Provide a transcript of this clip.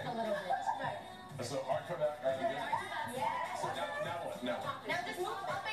a little bit. So arch her back, right? Yeah. So now what? Now what? Now just move up